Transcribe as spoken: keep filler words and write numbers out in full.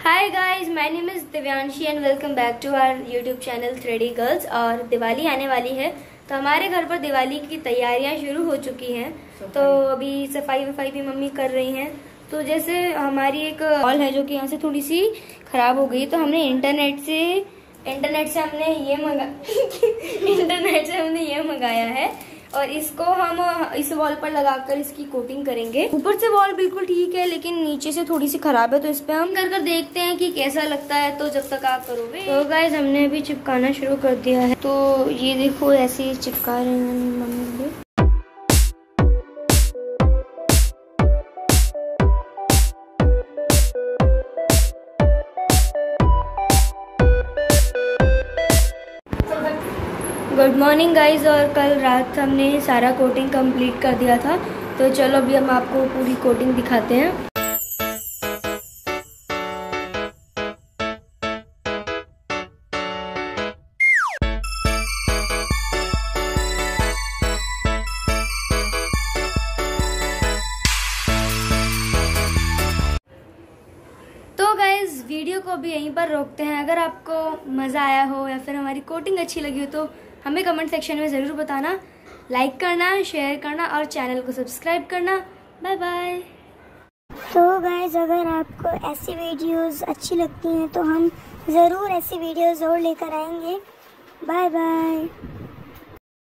Hi guys, my name is Divyanshi and welcome back to our YouTube channel three D girls. और दिवाली आने वाली है तो हमारे घर पर दिवाली की तैयारियां शुरू हो चुकी हैं। तो अभी सफाई वफाई भी मम्मी कर रही हैं। तो जैसे हमारी एक वॉल है जो कि यहाँ से थोड़ी सी खराब हो गई, तो हमने इंटरनेट से इंटरनेट से हमने ये मंगा इंटरनेट से हमने ये मंगाया है और इसको हम इस वॉल पर लगाकर इसकी कोटिंग करेंगे। ऊपर से वॉल बिल्कुल ठीक है लेकिन नीचे से थोड़ी सी खराब है, तो इस पे हम कर कर देखते हैं कि कैसा लगता है। तो जब तक आप करोगे तो गाइस हमने अभी चिपकाना शुरू कर दिया है। तो ये देखो ऐसे ही चिपका रहे हैं मम्मी भी। Good morning guys. और कल रात हमने सारा कोटिंग कंप्लीट कर दिया था, तो चलो अभी हम आपको पूरी कोटिंग दिखाते हैं। तो गाइज वीडियो को अभी यहीं पर रोकते हैं। अगर आपको मज़ा आया हो या फिर हमारी कोटिंग अच्छी लगी हो तो हमें कमेंट सेक्शन में ज़रूर बताना, लाइक करना, शेयर करना और चैनल को सब्सक्राइब करना। Bye bye. तो गाइज अगर आपको ऐसी वीडियोस अच्छी लगती हैं तो हम ज़रूर ऐसी वीडियोस और लेकर आएंगे। Bye bye.